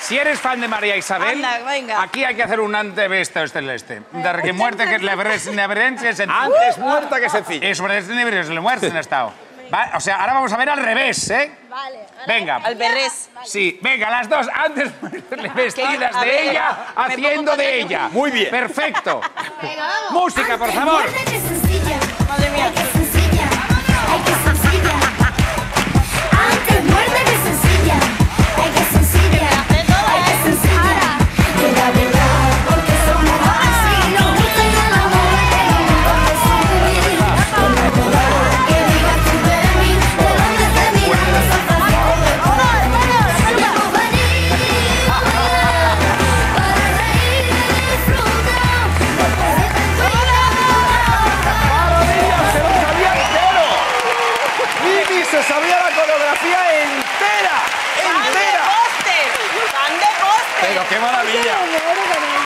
Si eres fan de María Isabel, Anda, venga. aquí hay que hacer un antebesto este. De que muerte que neverencia es Antes muerta que sencilla. Es la muerte en estado. Va, o sea, ahora vamos a ver al revés, ¿eh? Vale. Venga. Al berrés. Sí, venga, las dos antes vestidas A de ver, ella, me haciendo pongo de con ella. Muy bien. Perfecto. Venga, vamos. Música, por favor. Muerde que sencilla. Madre mía. Ay, qué sencilla. Ay, qué sencilla. Antes muerde que sencilla. Ay, qué sencilla. Ay, qué sencilla. Que la verdad, porque somos así. Nos gusta el amor, porque somos humildes. Con la verdad, que digas tú de mí. De dónde te miran los ojos. Podemos venir a bailar, para reír y disfrutar. Después de tanto ¡Se lo sabía entero! Mimi se sabía la coreografía entera. ¡Pan de ¡Entera! postre! ¡Pan de postre! Pero qué maravilla.